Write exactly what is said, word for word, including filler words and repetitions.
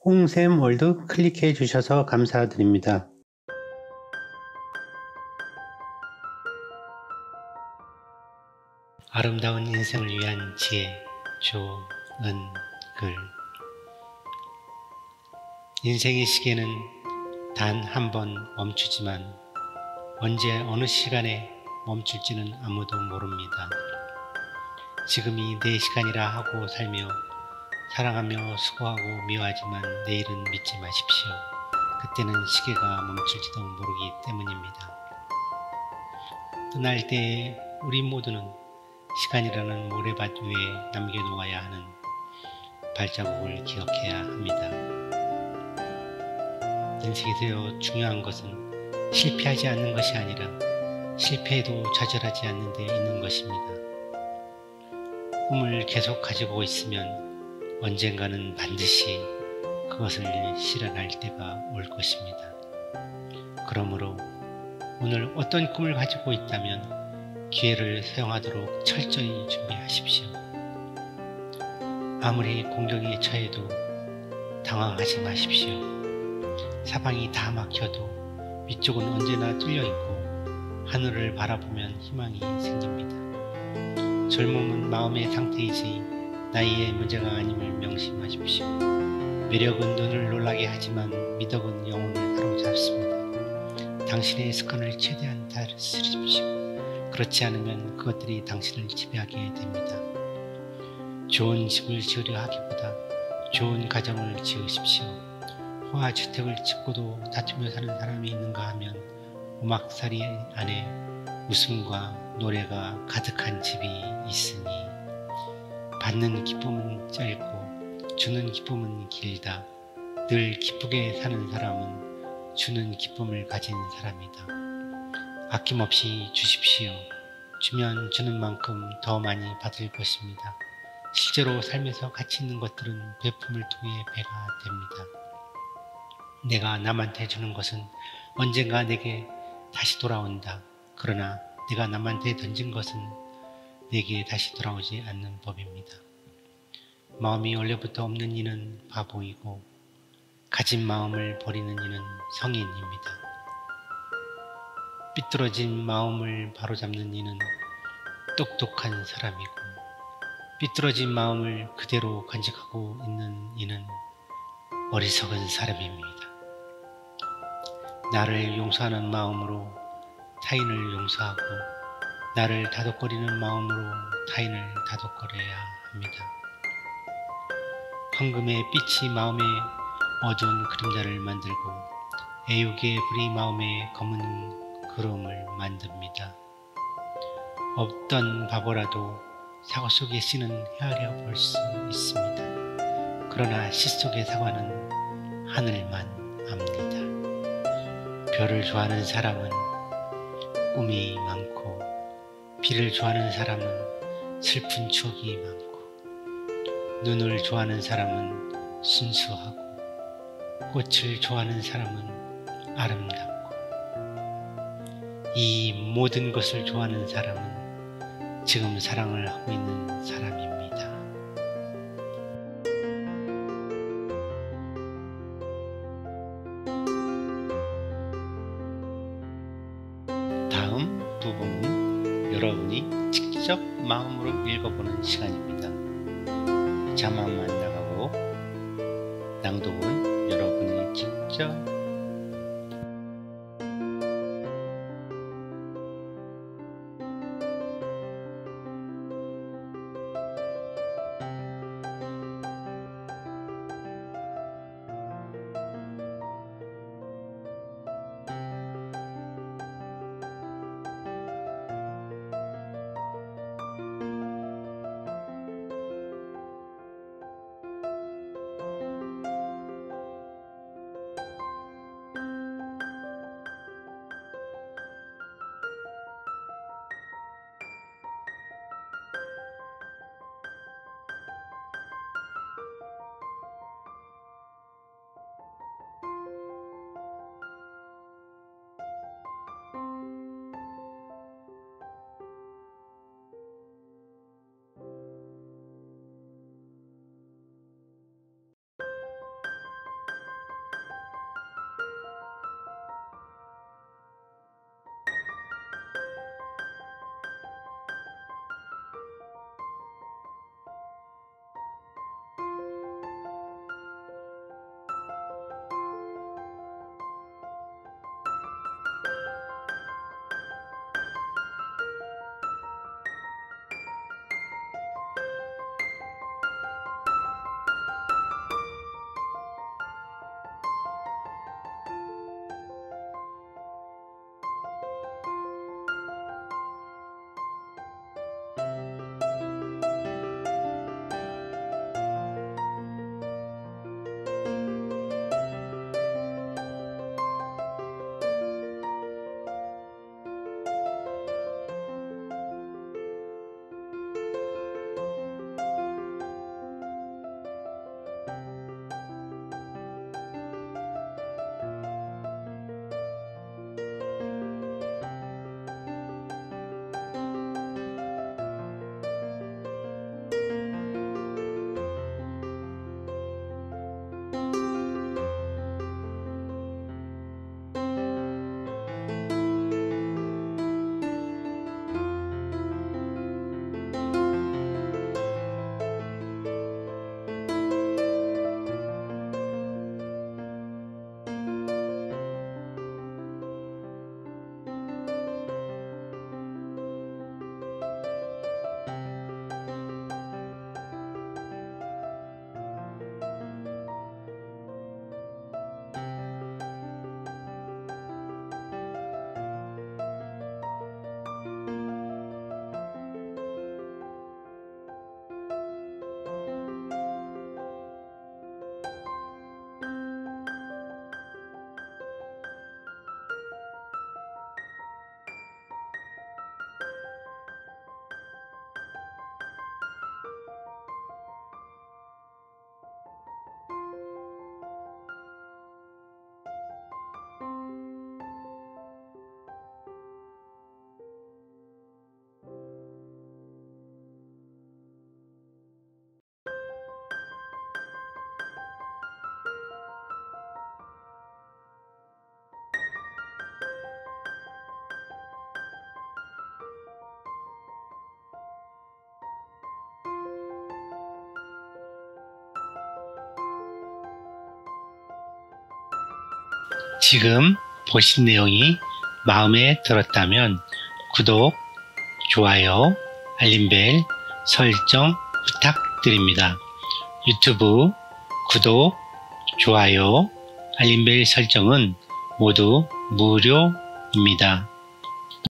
홍샘 월드 클릭해 주셔서 감사드립니다. 아름다운 인생을 위한 지혜, 조은글. 인생의 시계는 단 한 번 멈추지만 언제 어느 시간에 멈출지는 아무도 모릅니다. 지금이 내 시간이라 하고 살며 사랑하며 수고하고 미워하지만 내일은 믿지 마십시오. 그때는 시계가 멈출지도 모르기 때문입니다. 떠날 때 우리 모두는 시간이라는 모래밭 위에 남겨놓아야 하는 발자국을 기억해야 합니다. 인생에서 중요한 것은 실패하지 않는 것이 아니라 실패해도 좌절하지 않는 데 있는 것입니다. 꿈을 계속 가지고 있으면 언젠가는 반드시 그것을 실현할 때가 올 것입니다. 그러므로 오늘 어떤 꿈을 가지고 있다면 기회를 사용하도록 철저히 준비하십시오. 아무리 공격에 처해도 당황하지 마십시오. 사방이 다 막혀도 위쪽은 언제나 뚫려있고 하늘을 바라보면 희망이 생깁니다. 젊음은 마음의 상태이지 나이의 문제가 아님을 명심하십시오. 매력은 눈을 놀라게 하지만 미덕은 영혼을 사로잡습니다. 당신의 습관을 최대한 다스리십시오. 그렇지 않으면 그것들이 당신을 지배하게 됩니다. 좋은 집을 지으려 하기보다 좋은 가정을 지으십시오. 호화주택을 짓고도 다투며 사는 사람이 있는가 하면 오막살이 안에 웃음과 노래가 가득한 집이 있으니 받는 기쁨은 짧고 주는 기쁨은 길다. 늘 기쁘게 사는 사람은 주는 기쁨을 가진 사람이다. 아낌없이 주십시오. 주면 주는 만큼 더 많이 받을 것입니다. 실제로 삶에서 가치 있는 것들은 베품을 통해 배가 됩니다. 내가 남한테 주는 것은 언젠가 내게 다시 돌아온다. 그러나 내가 남한테 던진 것은 내게 다시 돌아오지 않는 법입니다. 마음이 원래부터 없는 이는 바보이고 가진 마음을 버리는 이는 성인입니다. 삐뚤어진 마음을 바로잡는 이는 똑똑한 사람이고 삐뚤어진 마음을 그대로 간직하고 있는 이는 어리석은 사람입니다. 나를 용서하는 마음으로 타인을 용서하고 나를 다독거리는 마음으로 타인을 다독거려야 합니다. 황금의 빛이 마음에 어두운 그림자를 만들고 애육의 불이 마음에 검은 구름을 만듭니다. 없던 바보라도 사과 속의 씨는 헤아려 볼 수 있습니다. 그러나 씨 속의 사과는 하늘만 압니다. 별을 좋아하는 사람은 꿈이 많고 비를 좋아하는 사람은 슬픈 추억이 많고 눈을 좋아하는 사람은 순수하고 꽃을 좋아하는 사람은 아름답고 이 모든 것을 좋아하는 사람은 지금 사랑을 하고 있는 사람입니다. 다음 부분은 여러분이 직접 마음으로 읽어보는 시간입니다. 자막만 나가고 낭독은 여러분이 직접 지금 보신 내용이 마음에 들었다면 구독, 좋아요, 알림벨 설정 부탁드립니다. 유튜브 구독, 좋아요, 알림벨 설정은 모두 무료입니다.